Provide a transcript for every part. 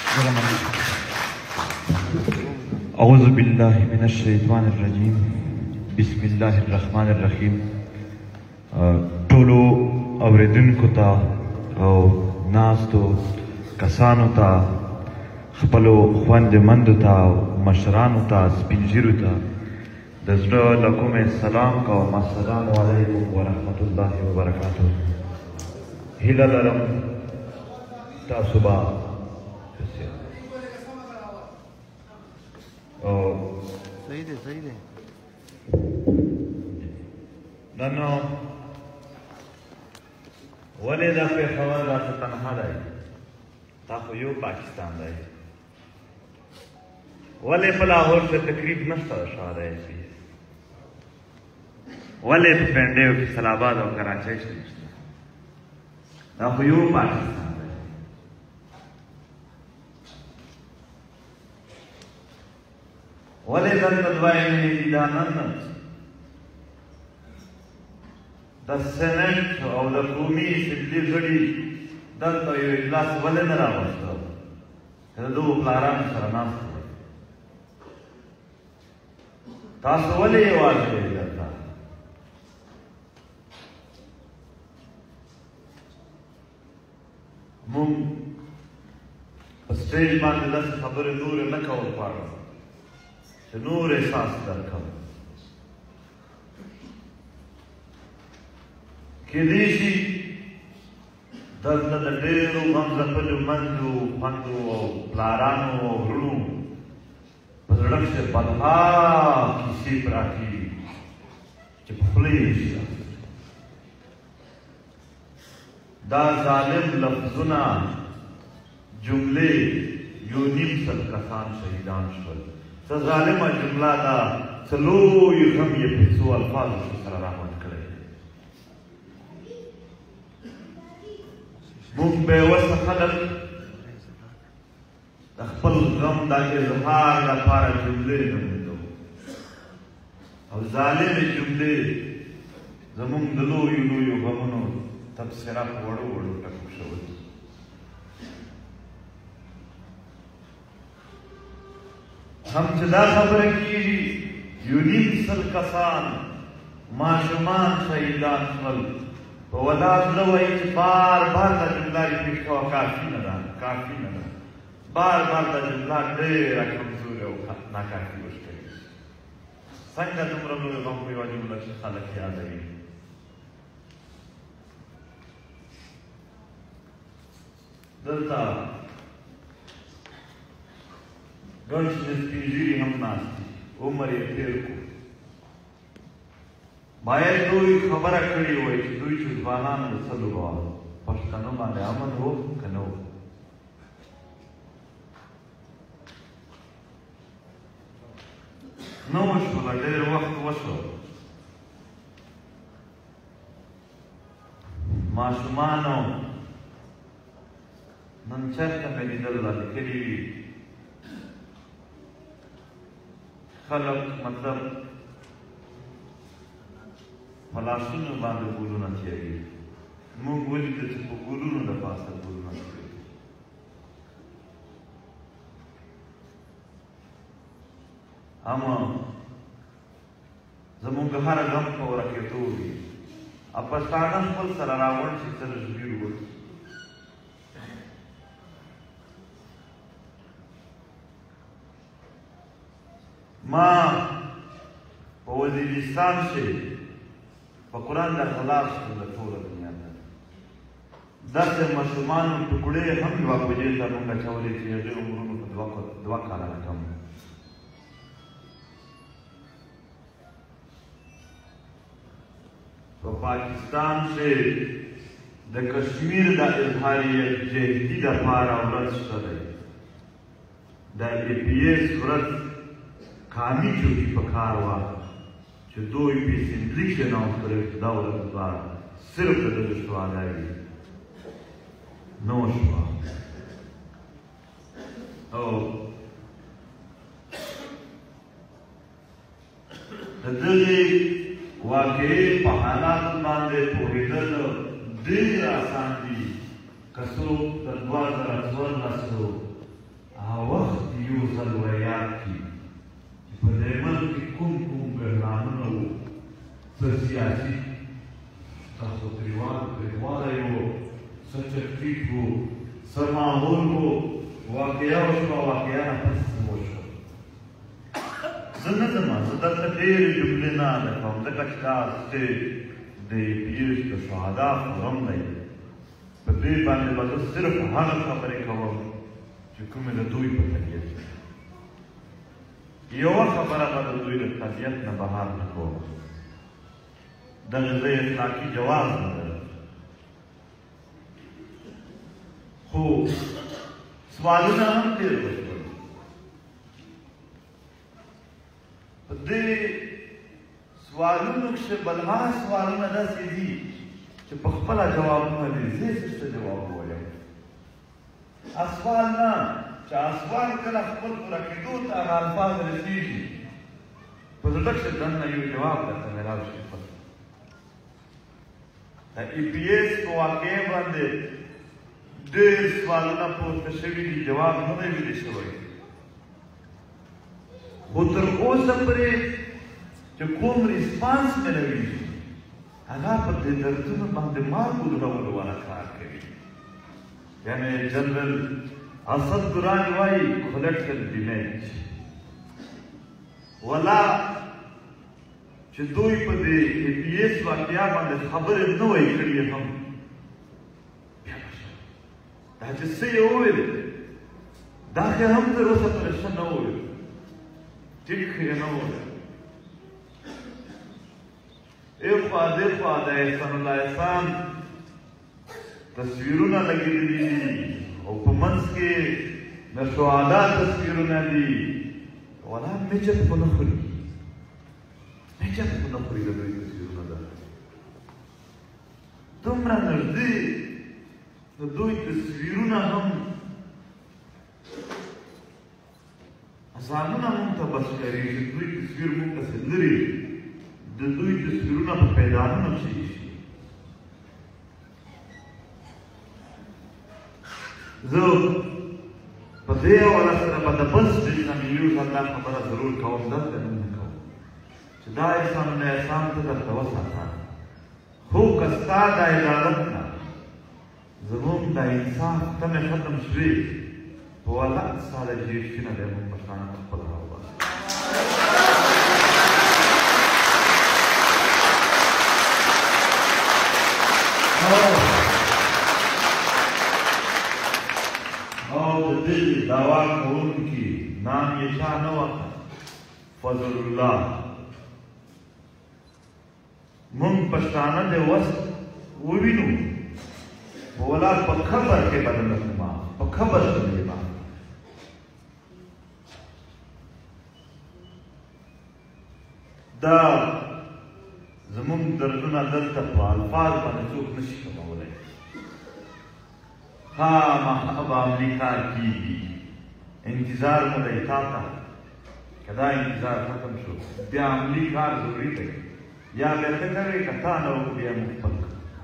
اعوذ باللہ من الشیطان الرجیم بسم اللہ الرحمن الرحیم. ټولو اوریدونکو ته او ناستو کسانو ته خپلو خویندمندو ته او مشرانو ته سپین ږیرو ته د زړه له کومې سلام کوم. السلام علیکم ورحمت الله وبرکاتہ. هیله لرم تاسو به صحیح دی نن ولې دا پېښور داسې تنها دی؟ دا خو یو پاکستان دی. ولې په لاهور کې تقریب نشته د شاعرۍ کې؟ ولې په پنډیو کې سلاباد او کراچۍ کې نشته؟ دا خو یو پاکستان دی. ولې دلته دوه مینې دي؟ دا نن د سینټ او د قومي اسمبلي غړي دلته یو اجلاس ولې نه راوسته؟ که د دغو پلارانو سره ناست دی. تاسو ولې یوازې دی دلته؟ موږ په سټیج باندې داسې خبرې نورې نه کول غواړو چې نور احساس درکړم. کېدای شي دلته د ډېرو غمځپلو مندو خویندو او پلارانو او وروڼو په زړه کښې بدها کیسې پراتې وي چې په خوله یې نشي راوستلی. دا ظالم لفظونه جملې یو نیم سل کسان شهیدان شول. څه ظالمه جمله ده، څه لوی غم یې په څو الفاظو سره رحمت کړی. موږ بېوسه خلک د خپل غم د اظهار لپاره جملې نه موندو او ظالمې جملې زموږ د لویو لویو غمونو تبصره په وړو وړو ټکو شوي. هم چې دا خبره کېږي یو نیم سل کسان ماشومان شهیدان شول، په ولاد نه وایي چې بار بار دا جمله ریپیټ کوه، کافي نه ده، کافي نه ده. بار بار دا جمله ډېره کمزورې او ناکافي وښکوي. څنګه دومره لوی غم په یوه جمله کې خلک یادوي؟ دلته ګڼ شمېر سپین ږیري هم ناست دي، عمر یې تېر کړو. باید دوی خبره کړې وای چې دوی چې ځوانان د څه لوبه پښتنو باندې امن و که نه و. نه وشوله، ډېر وخت وشو. ماشومانو نن چېرته مې لیدل را لیکلي وي خلک مطلب په لاسونو باندې ګلونه تېروي. موږ ولیدل چې په ګلونو د پاسه ګلونه تېروي. اما زموږ هر غم په ورکېدو وي. پښتانه خپل سره راوړ شي سره ژبیر وکړي. ما په وزیرستان کې په قرآن د خلاص د ټوله دنیا ته داسې ماشومانو ټوکړې هم یوه کوجې ته مونږ اچولې چې هغې عمرونو په دوه کاله کم. په پاکستان کې د کشمیر د اظهاریت جهدي دپاره ورځ شته دی. د APS ورځ کامي چوکي په کار وه چې دوی په اسمبلي کې اناونس کړی چې دا ورځ به صرف د دغه شهدا وي. نه وشوه. او د دغې واقعې په حالاتو باندې پوهېدل ډېر اسان دي که څوک د 2014 راځي تاسو تریواله یو څه تکلیف و څه ماحول و واقعه وشوه واقعه نه پس وشوه زه نه ځم زه دلته ډېرې جملې نه ادا کوم ځکه چې دا سټیج د پیرش د شهدا فورم دی په دې باندې به زه صرف هغه خبرې کوم چې کومې د دوی په طبیعت یوه خبره به د دوی د طبیعت نه بهر نه کوم دغه زه اطلاقي جواز نه لرم خو سوالونه هم ډېر وشول په دې سوالونو کښې بلها سوالونه داسې دي چې په خپله جوابونه دي زه څه جواب ووایم اسوال نه چې اسوال کله خپل پوره کېدو ته هغه الفاظ رسېږي په زړه کښې دننه یو جواب درته میلاو شي د ای پي ایس په واقعې باندې ډېر سوالونه پورته شوي دي جواب نه دی ویلی شوی خو تر اوسه پورې چې کوم ریسپانس ملوي هغه په دې دردونو باندې مارګو لګولو والا کار کوي یعنې جنرل اسد دران وایي کولکټل ډیمیج ولا چې دوی په دې ای پي ایس واقعیا باندې خبرې نه وایي کړي هم دا چې څه یې وویل دا خو هم تر اوسه پورې ښه نه وویل ټیک خو یې نه وویل ایخوا دیخوا د احسان الله احسان تصویرونه لګېدلي دي او په منځ کې د شهدا تصویرونه دي ولا مچک خو نه خوري مچک خو نه خوري د دوی تصویرونه ده دومره نږدې د دوی تصویرونه هم ځانونه مونږ ته بس کوي چې دوی تصویر مونږ ته لري د دوی تصویرونه په پیدانونو کښې ایښي زه په دې حواله سره به د بل سټیج نه مې یو ځل دا خبره ضرور کوم دلته نه نه کوم چې دا احسان الله احسان ته درته وساته خو که ستا د عدالت نه زموږ د انصاف تمې ختم شوې په والله ستا د جیشتي نه دی موږ پښتانه خپله راوباسو او د دې دعوا کوونکي نام یې چا نه وکړ فضل الله موږ پښتانه د وس ووینو ولا په خبر کې بدل کړم په خبر کې ما دا زموږ دردونه دلته په الفاظ باندې څوک نشي کولی خامخا امریکا کېږي انتظار مو دی تا ته که دا انتظار ختم شو بیا عملي کار ضروري دی یا بیا ته کوې که تا نه وکړو بیا موږ خپل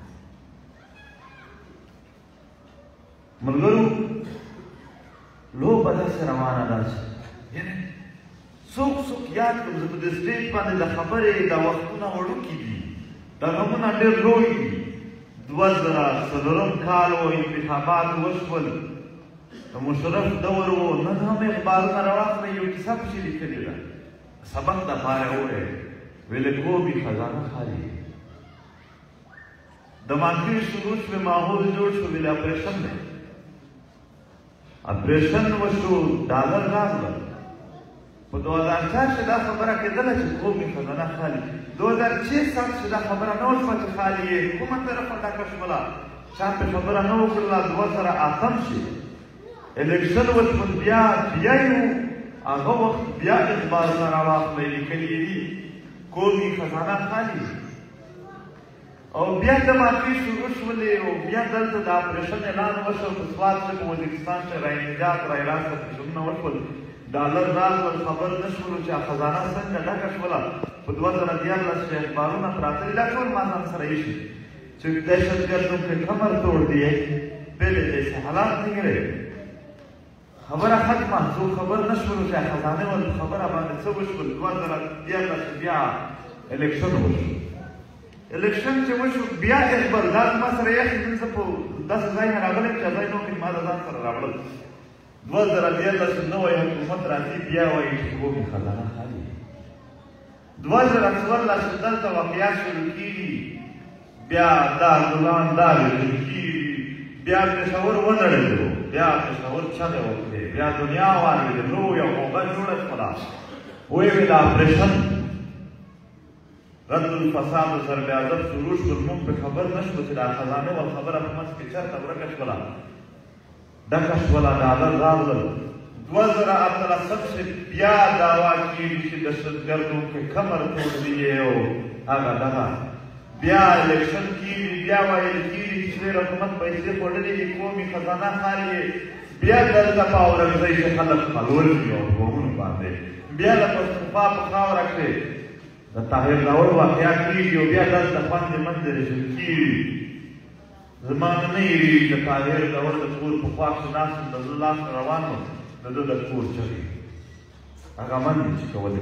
ملګرو لوبه داسې روانه ده چې څوک څوک یاد کړم زه په دې سټیج باندې د خبرې دا وختونه وړوکي دي دا غمونه ډېر لوی دي 2004 کال و انتخابات وشول د مشرف دور و نن هم اخبارونه راواخلئ یو کیسه پکښې لیکلې ده سبق دپاره وویل ویلې کومې خزانه خالي د مانکې شروع شوې ماحول جوړ شو ویلې اپریشن دی اپریشن وشو ډالر راغلل په 2004 کې دا خبره کېدله چې قومي خزانه خالي 2006 کې دا خبره نه وشوه چې خالي یې کومه طرفه ډکه شوله چا پې خبره نه وکړله 2008 شي الیکشن وشول بیا یو هغه وخت بیا اخبارونه راواخلئ لیکلي دي قومي خزانه خالي او بیا د مارکې شروع شولې او بیا دلته د اپریشن اعلان وشو په سوات کې په وزیرستان کې رای نجات رای راست اپریشنونه وشول ډالر راغلل خبر نه شولو چې خزانه څنګه ډکه شوله په 2014 کې اخبارونه پراته دي دا ټول ما ځان سره ایښي چې دهشتګردوں کے کمر توڑ دیے پہلے جیسے حالات نہیں رہے خبره ختمه څو خبر نه شولو چې خزانه ول خبره باندې څه وشول 2014 بیا الیکشن وشو الیکشن چې وشو بیا اخبار دا ما سره یې زه په داسې ځای نه راغلی چې ځای نو کې ما د ځان سره راوړل 2013 نوی حکومت راځي بیا وایي چې قومي خزانه خالي 2014 دلته واقعیات شروع کېږي بیا دارالغلام دا ویل کېږي بیا پېښور ونړېدو بیا پېښور چغې وکړې بیا دنیا واورېده لویه غوغه جوړه شوله ویې ویل اپرېشن رد الفساد و ضرب ادب شروع شول موږ پرې خبر نه شوو چې دا خزانه وال خبره په منځ کې چېرته ورکه شوله ډکه شوله ډالر راغلل 2018 سے بیا دعوا کېږي چې دهشتګردو کې کمر توړلی یې او هغه دغه بیا الیکشن کېږي بیا ویل کېږي چې ډېر حکومت پیسې خوړلې دي قومي خزانه خالي بیا دلته په اورنګزۍ چې خلک ملول دي او قومونو باندې بیا له پښتونخوا په خاوره کې د طاهر داور واقعه کېږي او بیا دلته خوندې منځې رژیم کېږي زما نه نه هېرېږي د طاهر داور د کور په خوا کښې ناست یم د زه لاس روان وم د ده د کور چغې هغه منډې چې کولې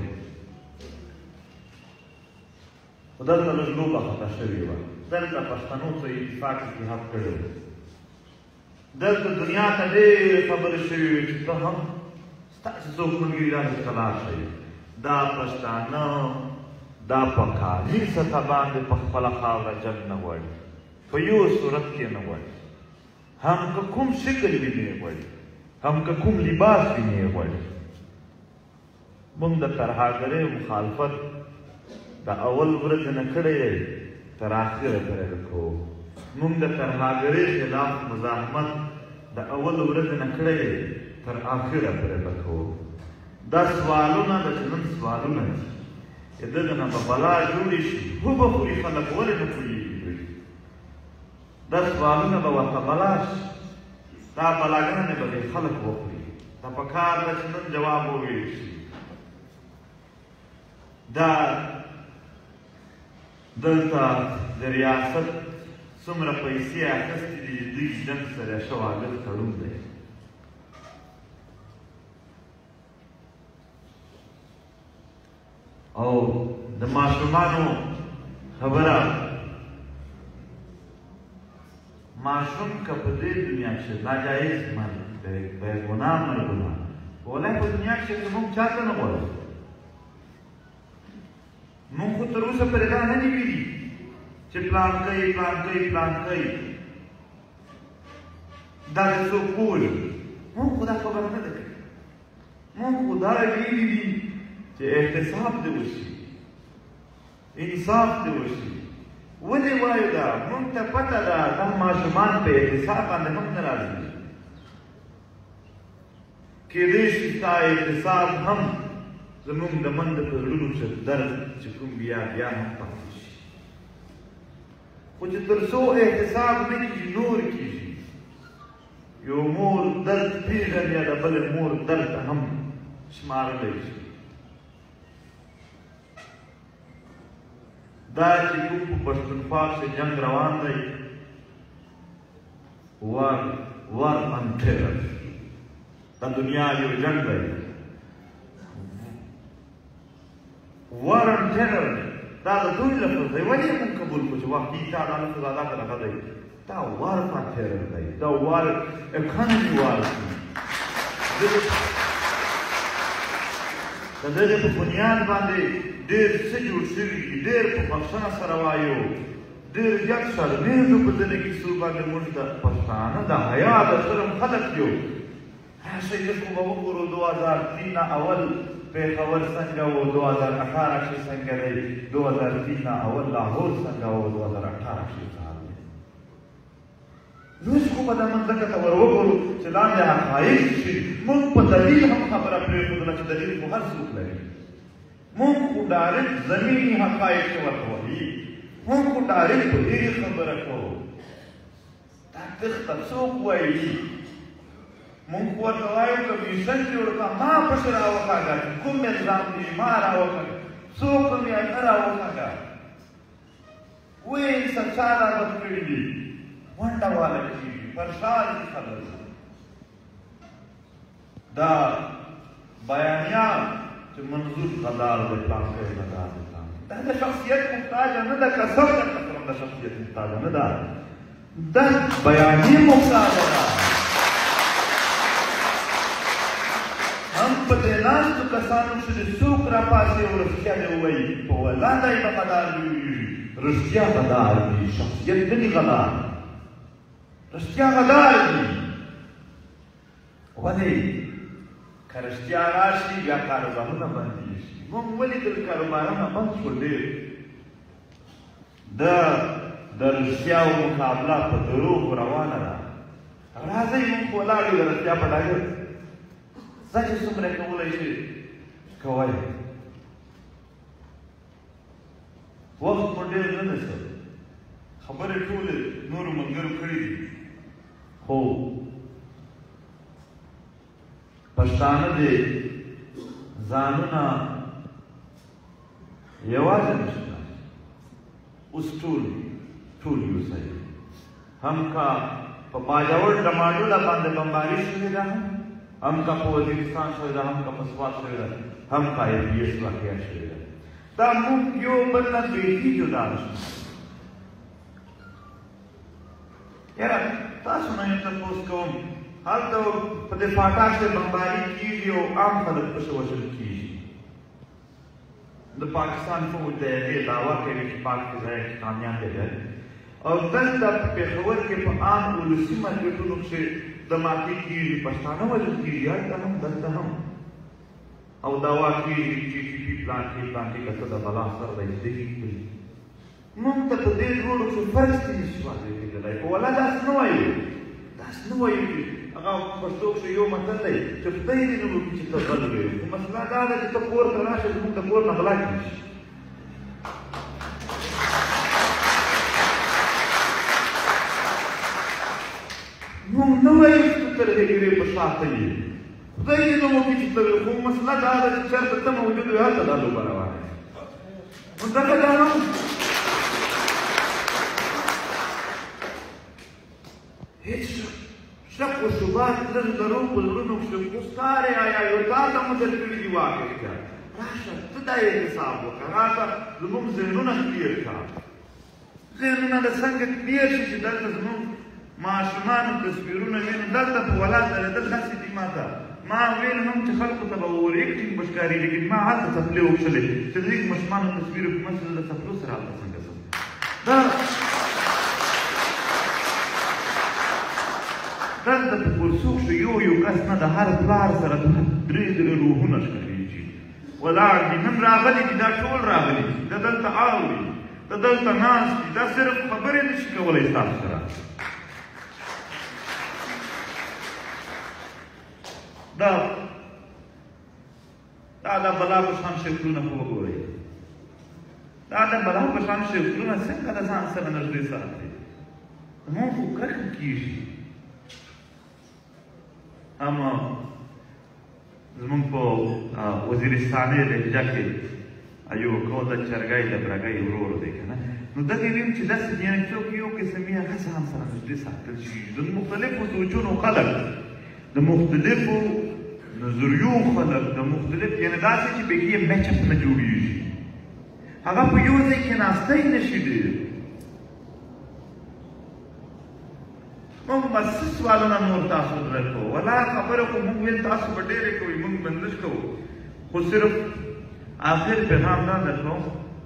خو دلته لږ لوبه خطا شوې وه دلته پښتنو ته اتفاق اتحاد کړی و دلته دنیا ته ډېرې خبرې شوې وې چې ته هم ستاسې څوک ملګري داسې خلاص شئ دا پښتانه دا په کالي سطح باندې په خپله خاوره جنګ نه غواړي په یو صورت کې نه غواړي هم که کوم شکل وي نه یې غواړي هم که کوم لباس وي نه یې غواړي موږ د ترهګرۍ مخالفت د اول ورځې نه کړی دی تر آخره پورې به کوو موږ د ترهګرۍ خلاف مزاحمت د اول ورځې نه کړی دی تر آخره پورې به کوو دا سوالونه د چې نن سوالونه دي چې دغه نه به بلا جوړې شي خو به خوري خلک ولې نه پوهېږي دوی دا سوالونه به ورته بلا شي دا بلاګانې به دې خلک وخوري دا پکار ده چې نن جواب وویل شي دا دلته د ریاست څومره پیسې اخیستې دي دوی جنګ سره شواهد تړون دی او د ماشومانو خبره ماشوم که په دې دنیا کښې ناجایز مرګ بېګناه مرګونه ولای په دنیا کښې زموږ چا ته نه غواړو موږ خو تر اوسه پرې دا نه دي ویلي چې پلانکی پلانکی پلانکی داسې څوک وویل موږ خو دا خبره نه ده کړې موږ خو دا ویلي دي چې احتساب دې وشي انصاف دې وشي ولې وایو دا موږ ته پته ده دا ماشومان په احتساب باندې هم نه راځي کېدای شي ستا احتساب هم زموږ د منډه په زړونو کښې درد چې کوم بیا هم پاتې شي خو چې تر څو احتساب نه کېږي نور کېږي یو مور درد پېژني یا د بلې مور درد هم شمارلی شي دا چې کوم په پښتونخوا کښې جنګ روان دی وار ان ټیرر دا دنیا یو جنګ دی وار ان ټیرر دا د دوی لفظ دی ولې یې مونږ قبول کړو چې واقعي تا دا لفظ ادا کړه ښه دی دا وار ان ټیرر دی دا وار اکانومي وار د دغې په بنیاد باندې ډېر څه جوړ شوي دي ډېر په بخښنه سره وایو ډېر زیات شرمېږو په دغه کیسو باندې موږ د پښتانه د حیا د شرم خلک یو راشئ لږ خو به وګورو 2003 نه اول پېښور څنګه و 2018 کښې څنګه دی 2003 نه اول لاهور څنګه و 2018 کښې کال دی لږ خو به دا منځکه ته ور وګورو چې لاندې حقایق شي موږ په دلیل هم خبره پرېښودله چې دلیل خو هر څوک لري موږ خو ډایرکټ زمیني حقایق ورته وایي موږ خو ډایرکټ په دې خبره کوو دا تخته څوک وایي موږ خو ورته وایو کمیشن جوړ کړه ما پسې راوکاږه کوم نظام دی ما راوکاږه څوک مې نه راوکاږه وایي سچا رابط کړي دي ونډه والا کېږي پرشان دي خلک دا بیانیه چې منظور قدار د پلانکی نه دا دا د شخصیت محتاجه نه ده، کسب د کسب د شخصیت محتاجه نه ده، دا بیاني محتاجه ده. هم په دې ناستو کسانو چې څوک راپاڅي او رښتیا دې ووایي، په ولاده یې به غدار وي، رښتیا غدار دي، شخصیت نه دي غدار، رښتیا غدار دي. ولې که رښتیا راشي بیا کاروبارونه بندېږي. موږ ولیدل کاروبارونه بند شول ډېر، د رښتیاو مقابله په دروغو روانه ده. راځئ موږ ولاړ یو د رښتیا په ډګر، ځه چې څومره یې کولی شي کوئ. وخت مو ډېر نه ده څه، خبرې ټولې نورو ملګرو کړي دي، خو پښتانه دې ځانونه یوازې نشي ناست، اوس ټول یوسئ. هم که په باجوړ ډماډوله باندې بمباري شوې ده، هم که په وزیرستان شوې ده، هم که په سوات شوې ده، هم که IPS واقعه شوې ده. دا موږ یو بل نه بیخي جدا نشو. یاره تاسو نه یې تپوس کوم، هلته په دې فاټک کې بمباري کېږي او عام خلک پسې وژل کېږي. د پاکستان فوج د هغې دعوه کوي چې پاک فضایي کې کامیاب دی، او دلته په پېښور کې په عام ولسي مارکېټونو کښې دماکې کېږي، پښتانه وژل کېږي، هلته هم دلته هم، او دعوا کېږي چې پلان کې که څه د بلا سر دی زدهي کړي. موږ ته په دې دواړو کښې فرق کې نشي واضح کېدلی. په ولا داسې نه وایو، داسې نه وایو چې هغه پښتو کښې یو متل دی چې خدای دې نه وکړي چې ته غل وې، خو مسله دا ده چې ته کور ته راشې، زموږ د کور نه غلا کېږي. موږ نه وایو چې ته تر هجرې په شاته یې، خدای دې نه وکړي چې ته وې، خو مسله دا ده چې چېرته ته موجود وې هلته دا لوبه روانه ده. نو دغه دا هم هېڅ شک و شبهات لږ لرو په زړونو کښې، خو ستارې آیا یو تا ته مو درکړي دي واک اختیار، راشه ته دا یې حساب وکړه، راشه زموږ ذهنونه کلیر کړه، ذهنونه د څنګه کلیر شي چې دلته زموږ ماشومانو تصویرونه وینو، دلته په ولاد درېدل داسې دي. ما ته ما ویل هم چې خلکو ته به ور ایکټینګ به ښکاري، لیکن ما هلته څپلې وکښلې چې د دې ماشومانو تصویر په منځ د څپلو سره هلته څنګه ځم. دلته په کورسو کښې یو کس نه د هر پلار سره درې روحونه ښکارېږي، ولاړ دي، نن راغلي دي، دا ټول راغلي دي، دا دلته اوري، دا دلته ناست دي، دا صرف خبرې نه شي کولی ستاسو سره. دا د بلا په شان شکلونه خو وګورئ، دا د بلا په شان شکلونه څنګه د ځان سره نږدې ساتي. زموږ خو کرکه کېږي. هم زموږ په وزیرستاني لهجه کې یو کو د چرګۍ د برګۍ ورور دی که نه، نو دغې ویم چې داسې یعنې څوک یو قسم یې هغه ځان سره نږدې ساتل شي. د مختلفو سوچونو خلک، د مختلفو نظریو خلک، د مختلف یعنې داسې چې بیخي یې میچ اپ نه جوړېږي، هغه په یو ځای کې ناستی نه شي ډېر. موږ بس څه سوالونه نور تاسو درکوو، ولا خبره خو موږ ویل تاسو به ډېرې کوئ، موږ بندش کوو، خو صرف آخر پیغام دا درکوم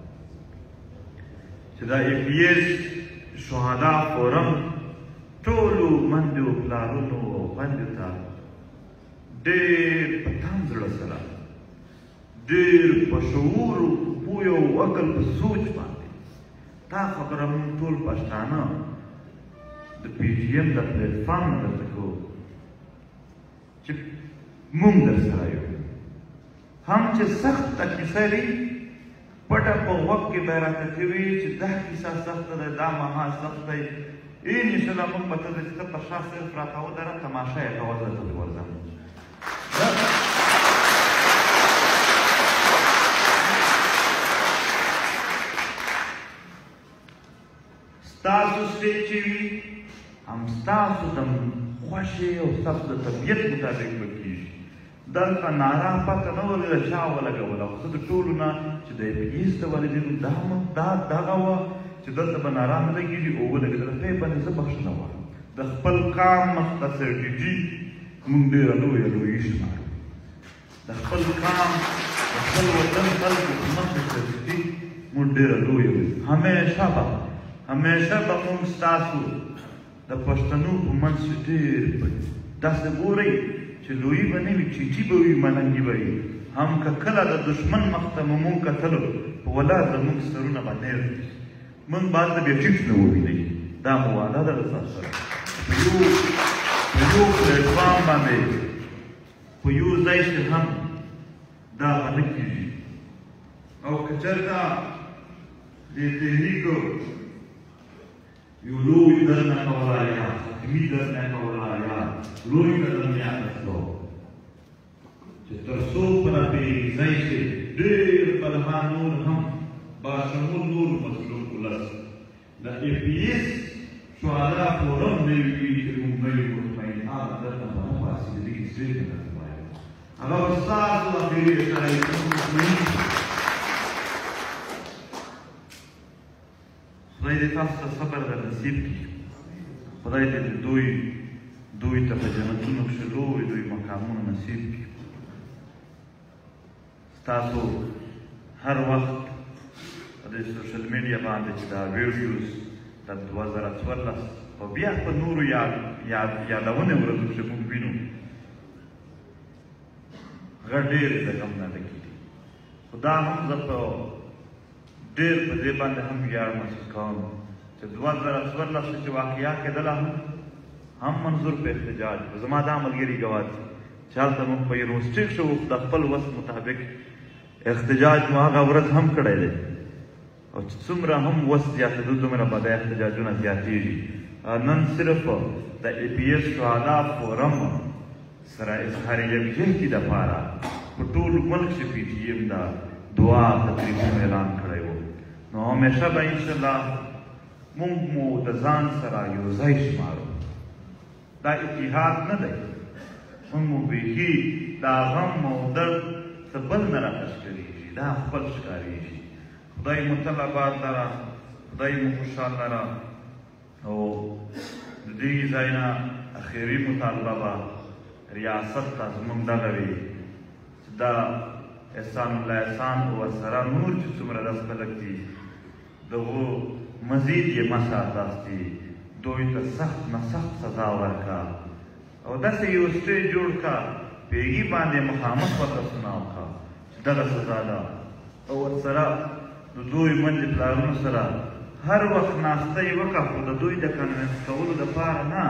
چې دا APS شهدا فورم ټولو مندو پلارونو او خویندو ته ډېر په تام زړه سره، ډېر په شعور، پوی او عقل په سوچ باندې دا خبره موږ ټول پښتانه د PGM د پلیټفارم نه درته کوو چې موږ در سره یو. هم چې سخته کیسه وي پټه په غوږ کې به یې راته کوي چې دا کیسه سخته ده، دا مهال سخت دی، انشاءالله موږ به ته چې ته په شا صرف راته ودره، تماشه یې کوه، زه ته ورځم. ستاسو سټیج چې وي هم ستاسو د خوښې او ستاسو د طبیعت مطابق به کېږي. دلته ناره پته نه ولګېده چا ولګوله خو زه د ټولو نه چې د ایس ته ولګېدو دا دغه وه چې دلته به ناره نه لګېږي او ولګېدله په یې باندې زه بخښنه غواړم د خپل قام مخته سرټیجي موږ ډېره لویه لویي شمارو د خپل قام د خپل وطن خلکو په مخکې سرټیجي موږ ډېره لویه لویي همیشه به موږ ستاسو د پښتنو په منځ کې ډېر داسې ګورئ چې لویي به نه وي چیچي به وي ملنګي به وي هم که کله د دښمن مخته مو مونږ کتلو په ولاړ زموږ سرونه به نېر مونږ باید د بیا ټیټ نه ووینئ دا مو وعده ده له تاسو سره په یو پلیټفارم باندې په یو ځای کې هم دا به نه کېږي او که چېرته دې تحریکو یو لوی درنه کولی یاست حتمي درنه کولی یاست لوی قدم یې اخیستو چې تر څو په راپېژنئ شي ډېر بلها نور هم باشمول نور مظلوم ولس د ای پي ایس شهدا فورم دی چې موږ نه یو مطمئنان درته به نباسي د دې څه نه وایو هغه به ستاسو اخري اشاره مطمئن خدای دې تاسو ته صبر در نصیب کړي خدای دې دوی ته په جنتونو کښې لوی مقامونه نصیب کړي ستاسو هر وخت په دې سوشل میډیا باندې چې دا ویډیوز د 2014 او بیا په نورو یادونې ورځو کښې موږ وینو هغه ډېر د غم نه ډکې دي خو دا هم زه په ډېر په دې باندې هم ویاړ محسوس کوم چې 2014 چې واقعه کېدله هم منظور په احتجاج زما دا ملګري ګواه دي چې هلته موږ په یونیورسټۍ کښې وو د خپل وس مطابق احتجاج مو هغه ورځ هم کړی دی او چې څومره هم وس زیاتېدو دومره به دا احتجاجونه زیاتېږي نن صرف د ای پي ایس شهدا فورم سره اظهار یکجهتي دپاره په ټول ملک کښې پي ټي ایم دا دعا تقریبونه اعلان کړی و نو همیشه به انشاءالله موږ مو د ځان سره یو ځای شمارو دا اتحاد نه دی موږ مو بیخي دا غم او درد څه بل نه راته ښکارېږي دا خپل ښکارېږي خدای مو تل آباد لره خدای مو خوشحال لره او د دې ځای نه اخري مطالبه به ریاست ته زموږ دغه وي چې دا احسان الله احسان او ورسره نور چې څومره داسې خلک دي دغو مزید یې مه ساتاستي دوی ته سخت نه سخت سزا ورکړه او داسې یو سټیج جوړ کړه په هغې باندې مخامخ ورته سناو کړه چې دغه سزا ده او ورسره د دوی منډې پلارونو سره هر وخت ناسته یې وکړه خو د دوی د کانوینس کولو دپاره نه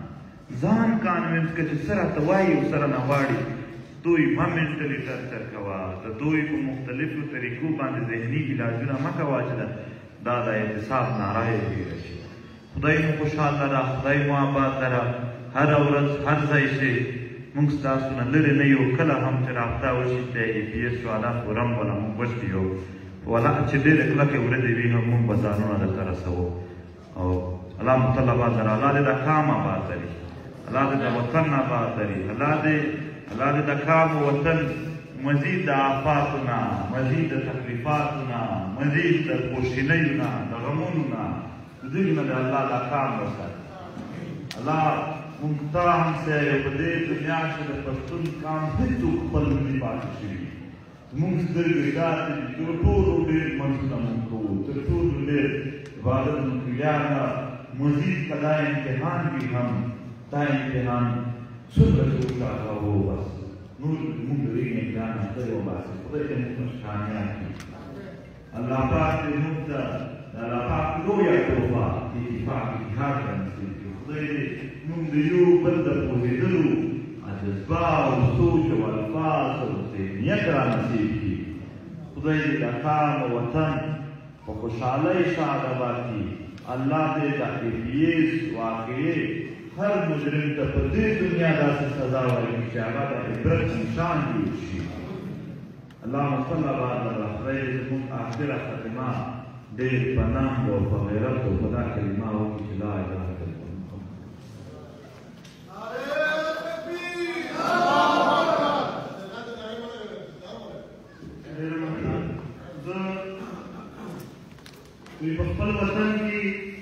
ځان کانوینس کړه چې څه راته وایي او سره نه غواړي دوی مه منټلي ټرچر کوه د دوی په مختلفو طریقو باندې ذهني علاجونه مه کوه چې دا د اعتصاب ناره یې تېره شي خدای مو خوشحال لره خدای مو آباد لره هره ورځ هر ځای شي موږ ستاسو نه لرې نه یو کله هم چې رابطه وشي د ای پي ایس شهدا فورم والا موږ وشتیو ولا چې ډېرې کلکې ورځې وي نو موږ به ځانونه درته رسوو او الله مو تل آباد لره الله دې دا قام آباد لري الله دې دا وطن آباد لري الله دې د قام و وطن مزید د آفاتو نه مزید د تکلیفاتو نه مزید د خوشحالیو نه د غمونو نه د دوی نه د الله دا قام وساتي الله موږ ته هم سیایو په دې دنیا کښې د پښتون قام هېڅوک خپل نه دي پاتې شوي زموږ سترګې داسې دي تر ټولو ډېر منځونه موږ کوو تر ټولو ډېر عبادت موږ کوو یاره مزید که دا امتحان وي هم دا امتحان څومره چې وکړه وباسو نور موږ د دې امتحان خدای وباسي خدای دې موږ کامیاب کړي الله پاک دې موږ ته د الله پاک لویه تحفه اتفاق اتحاد رانصیب کړي خدای دې موږ د یو بل د پوهېدلو جذبه او سوچ او الفاظ او ذهنیت رانصیب کړي خدای دې د قام او وطن په خوشحالۍ شاد آباد کړي الله دې د ای پي ایس واقعې هر مجرم ته په دې دنیا داسې سزا ورکړي چې هغه د عبرت نشان جوړ شي اللهم صل علی خدای دې زموږ آخره خاتمه ډېر په نام او په غیرت او په دا کلمه وکړي چې لا اله الا الله په خپل وطن کې